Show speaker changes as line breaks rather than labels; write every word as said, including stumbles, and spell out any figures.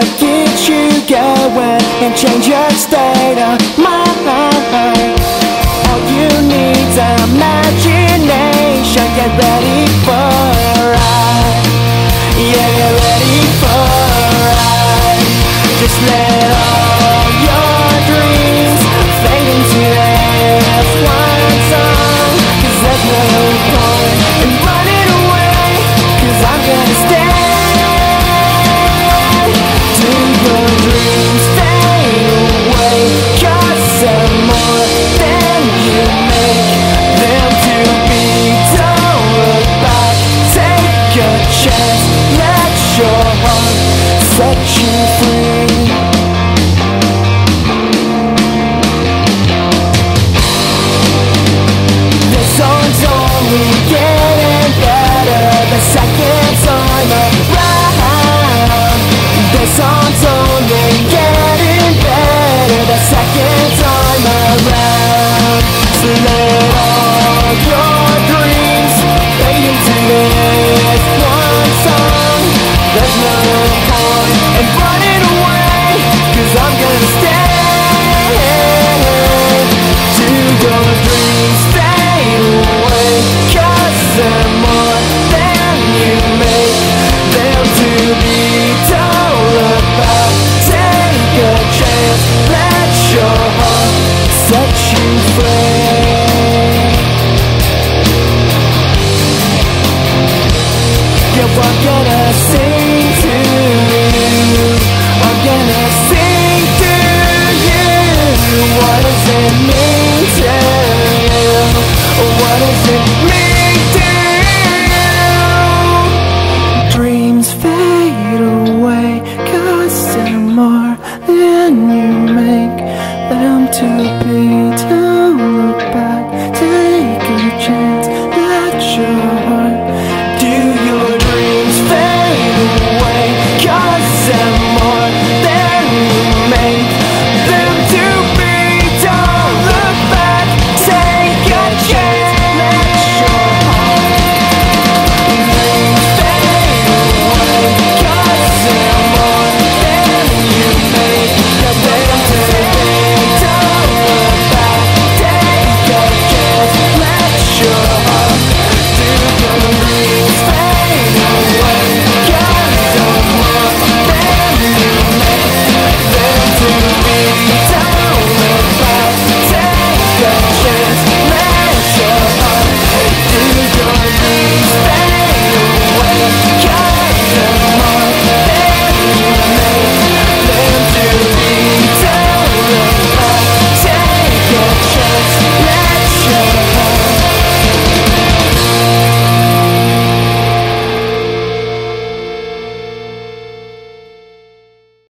what keeps you going and change your state of mind. All you need's imagination. Get ready for a ride. Yeah, get ready for a ride. Just let all your dreams fade into this one song. Cause there's no point in running away, cause I'm gonna stay. Do your dreams fade away, cause they're more than you make them to be. Don't look back, take a chance, let your heart set you free.